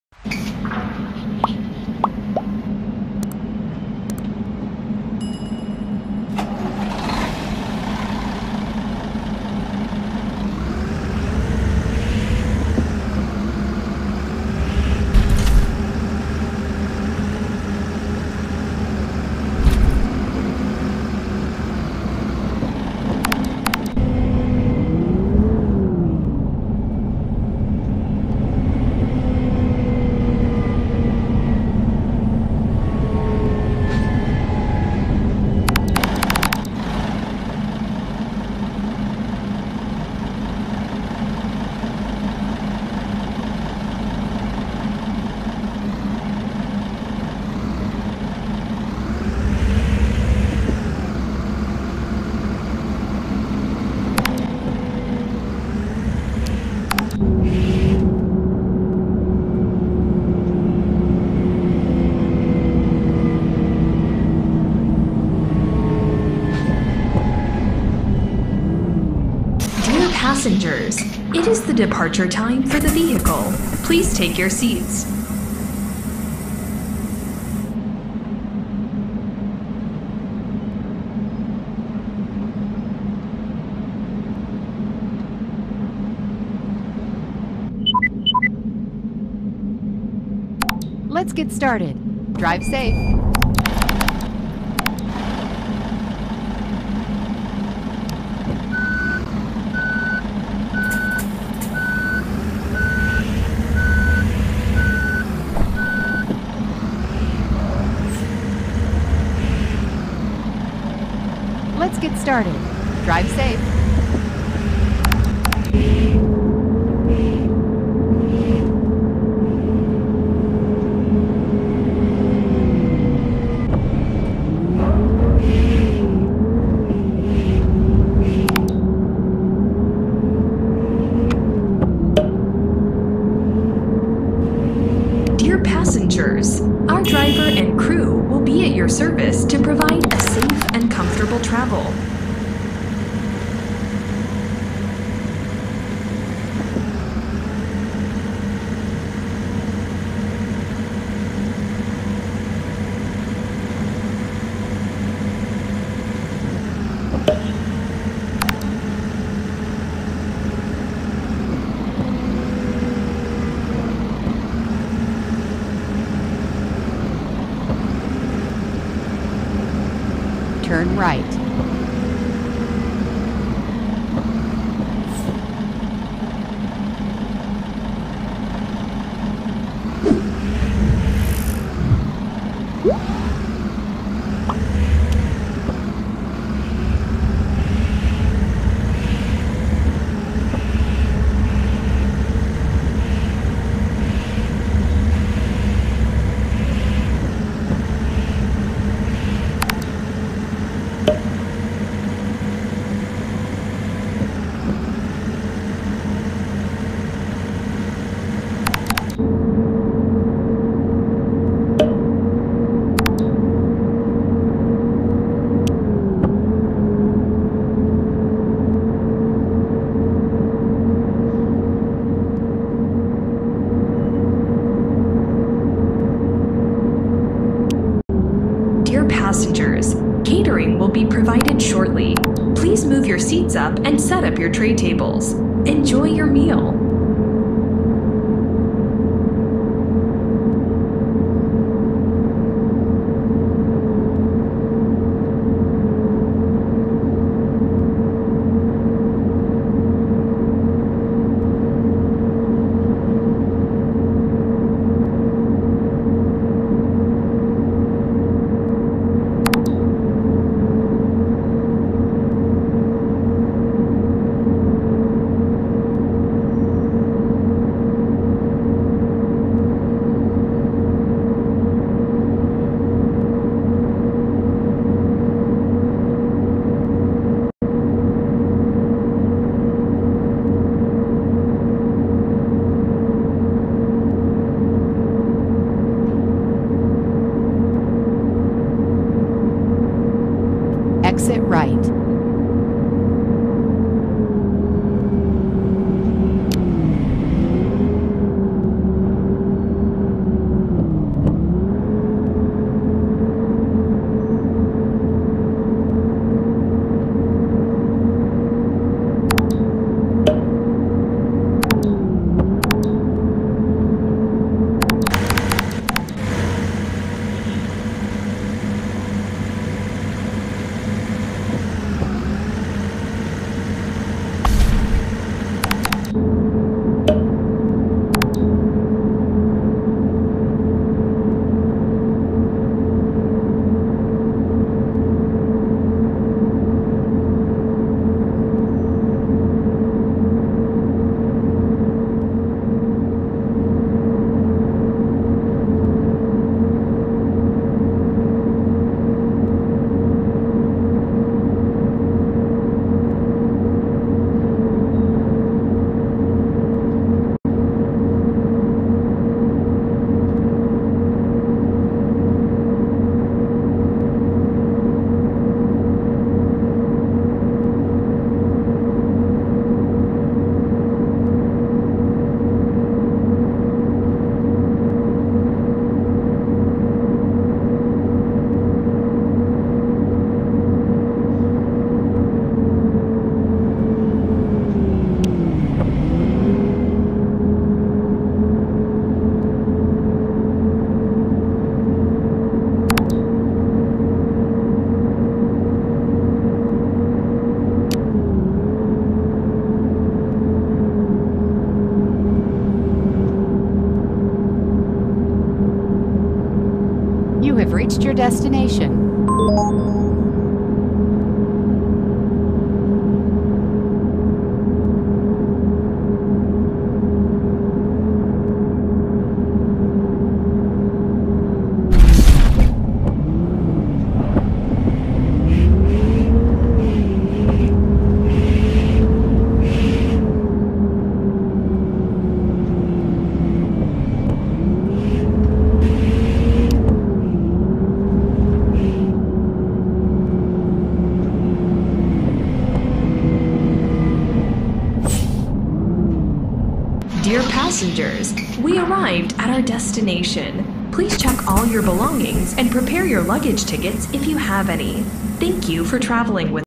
Passengers, it is the departure time for the vehicle. Please take your seats. Let's get started. Drive safe. Let's get started. Drive safe. Dear passengers, our driver and crew will be at your service to provide a safe and comfortable travel. Turn right. Passengers, catering will be provided shortly. Please move your seats up and set up your tray tables. Enjoy your meal. Exit right. You have reached your destination. Dear passengers, we arrived at our destination. Please check all your belongings and prepare your luggage tickets if you have any. Thank you for traveling with